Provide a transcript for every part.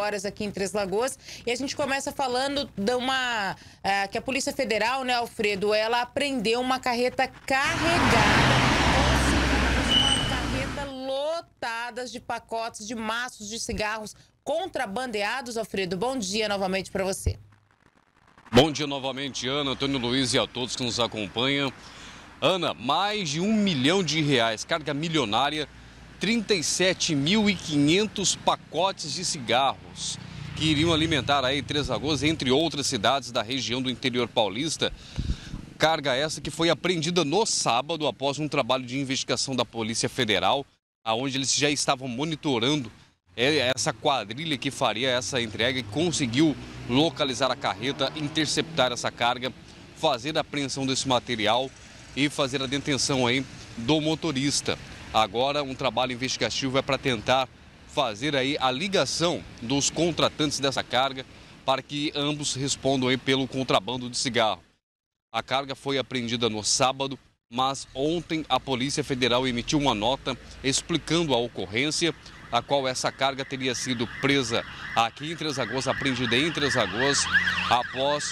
horas aqui em Três Lagoas. E a gente começa falando de que a Polícia Federal, né, Alfredo, ela apreendeu uma carreta carregada, uma carreta lotada de pacotes, de maços de cigarros contrabandeados. Alfredo, bom dia novamente para você. Bom dia novamente, Ana, Antônio Luiz e a todos que nos acompanham. Ana, mais de R$1 milhão, carga milionária, 37.500 pacotes de cigarros que iriam alimentar aí Três Lagoas, entre outras cidades da região do interior paulista. Carga essa que foi apreendida no sábado após um trabalho de investigação da Polícia Federal, onde eles já estavam monitorando essa quadrilha que faria essa entrega e conseguiu localizar a carreta, interceptar essa carga, fazer a apreensão desse material e fazer a detenção aí do motorista. Agora um trabalho investigativo é para tentar fazer aí a ligação dos contratantes dessa carga para que ambos respondam aí pelo contrabando de cigarro. A carga foi apreendida no sábado, mas ontem a Polícia Federal emitiu uma nota explicando a ocorrência, a qual essa carga teria sido presa aqui em Três Lagoas, apreendida em Três Lagoas, após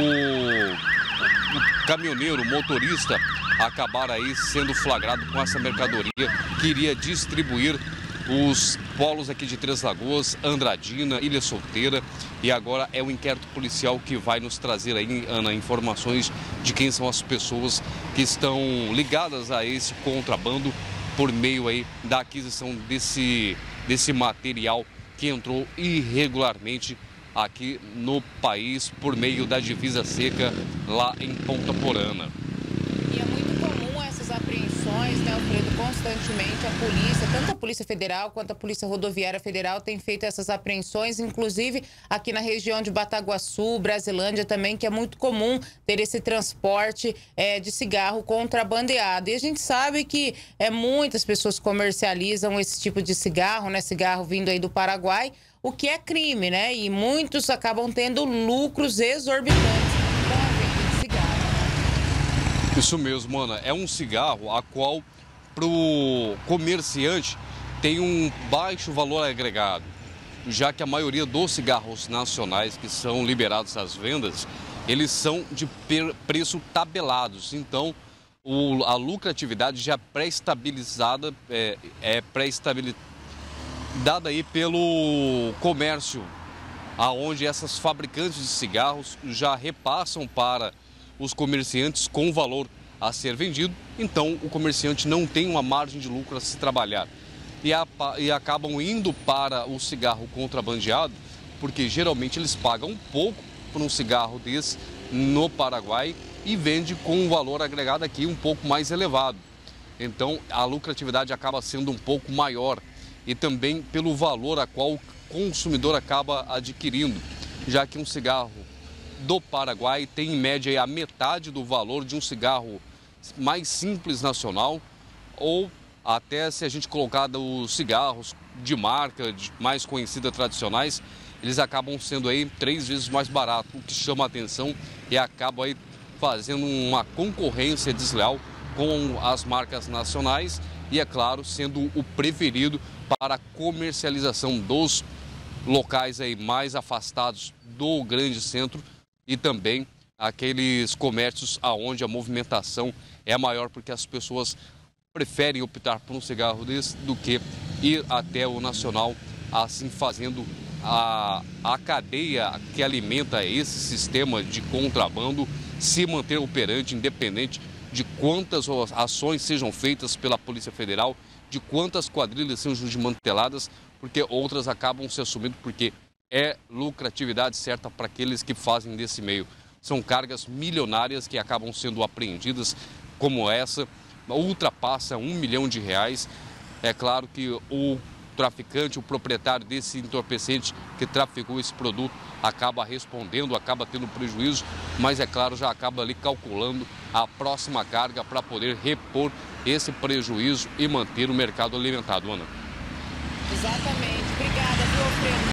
o caminhoneiro, o motorista, acabar aí sendo flagrado com essa mercadoria que iria distribuir os polos aqui de Três Lagoas, Andradina, Ilha Solteira. E agora é o inquérito policial que vai nos trazer aí, Ana, informações de quem são as pessoas que estão ligadas a esse contrabando por meio aí da aquisição desse material que entrou irregularmente aqui no país por meio da divisa seca lá em Ponta Porã. E é muito comum essas apreensões, né, Alfredo? Constantemente a polícia, tanto a Polícia Federal quanto a Polícia Rodoviária Federal tem feito essas apreensões, inclusive aqui na região de Bataguaçu, Brasilândia também, que é muito comum ter esse transporte de cigarro contrabandeado. E a gente sabe que muitas pessoas comercializam esse tipo de cigarro, né, cigarro vindo aí do Paraguai, o que é crime, né? E muitos acabam tendo lucros exorbitantes com a venda de cigarro. Isso mesmo, Ana. É um cigarro a qual, para o comerciante, tem um baixo valor agregado, já que a maioria dos cigarros nacionais que são liberados às vendas, eles são de preço tabelados. Então, a lucratividade já pré-estabilizada, dada aí pelo comércio, aonde essas fabricantes de cigarros já repassam para os comerciantes com o valor a ser vendido. Então o comerciante não tem uma margem de lucro a se trabalhar e acabam indo para o cigarro contrabandeado, porque geralmente eles pagam um pouco por um cigarro desse no Paraguai e vende com um valor agregado aqui um pouco mais elevado. Então a lucratividade acaba sendo um pouco maior e também pelo valor a qual o consumidor acaba adquirindo, já que um cigarro do Paraguai tem em média a metade do valor de um cigarro mais simples nacional, ou até se a gente colocar os cigarros de marca, mais conhecida, tradicionais, eles acabam sendo aí 3 vezes mais barato, o que chama a atenção e acaba aí fazendo uma concorrência desleal com as marcas nacionais e, é claro, sendo o preferido para a comercialização dos locais aí mais afastados do grande centro e também aqueles comércios aonde a movimentação é maior, porque as pessoas preferem optar por um cigarro desse do que ir até o nacional, assim fazendo a cadeia que alimenta esse sistema de contrabando se manter operante, independente de quantas ações sejam feitas pela Polícia Federal, de quantas quadrilhas sejam desmanteladas, porque outras acabam se assumindo porque é lucratividade certa para aqueles que fazem desse meio. São cargas milionárias que acabam sendo apreendidas, como essa, ultrapassa R$1 milhão. É claro que o traficante, o proprietário desse entorpecente que traficou esse produto acaba respondendo, acaba tendo prejuízo, mas é claro, já acaba ali calculando a próxima carga para poder repor esse prejuízo e manter o mercado alimentado, Ana. Exatamente. Obrigada, viu, Alfredo?